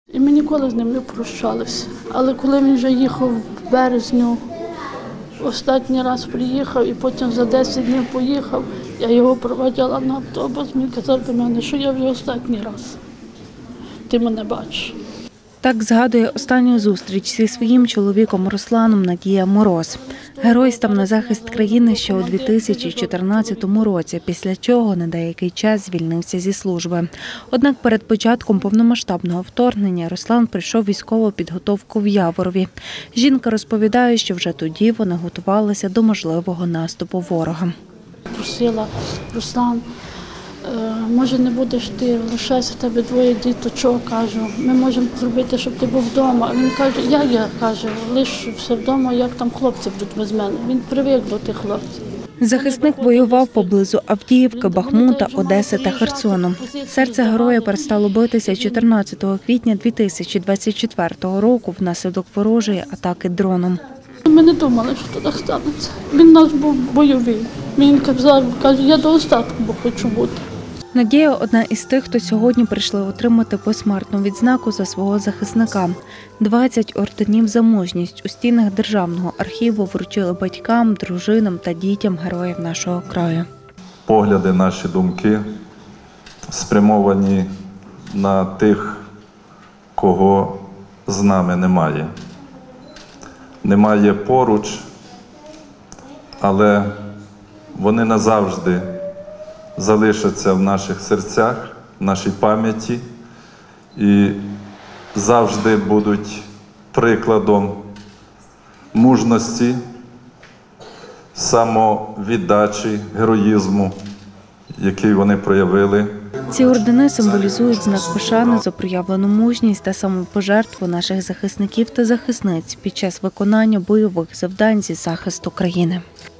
І ми ніколи з ним не прощалися. Але коли він вже їхав в березню, останній раз приїхав і потім за 10 днів поїхав, я його проводила на автобус, він казав до мене, що я вже останній раз. Ти мене бачиш. Так згадує останню зустріч зі своїм чоловіком Русланом Надія Мороз. Герой став на захист країни ще у 2014 році, після чого на деякий час звільнився зі служби. Однак перед початком повномасштабного вторгнення Руслан пройшов військову підготовку в Яворові. Жінка розповідає, що вже тоді вони готувалися до можливого наступу ворога. Просила: Руслан, може не будеш ти, лишайся, в тебе 2 діточок, кажу, ми можемо зробити, щоб ти був вдома. Він каже, я каже, лишуся вдома, як там хлопці будуть без мене. Він привик до тих хлопців. Захисник воював поблизу Авдіївки, Бахмута, Одеси та Херсону. Серце героя перестало битися 14 квітня 2024 року внаслідок ворожої атаки дроном. Ми не думали, що так станеться. Він у нас був бойовий. Він казав, каже, я до останку хочу бути. Надія – одна із тих, хто сьогодні прийшли отримати посмертну відзнаку за свого захисника. 20 орденів за мужність у стінах Державного архіву вручили батькам, дружинам та дітям героїв нашого краю. Погляди, наші думки спрямовані на тих, кого з нами немає. Немає поруч, але вони назавжди залишаться в наших серцях, в нашій пам'яті і завжди будуть прикладом мужності, самовіддачі, героїзму, який вони проявили. Ці ордени символізують знак пошани за проявлену мужність та самопожертву наших захисників та захисниць під час виконання бойових завдань зі захисту країни.